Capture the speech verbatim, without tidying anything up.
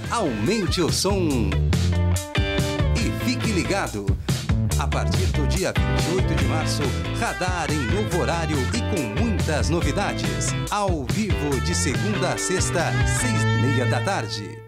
aumente o som e fique ligado. A partir do dia vinte e oito de março, Radar em novo horário e com muitas novidades. Ao vivo de segunda a sexta, seis e meia da tarde.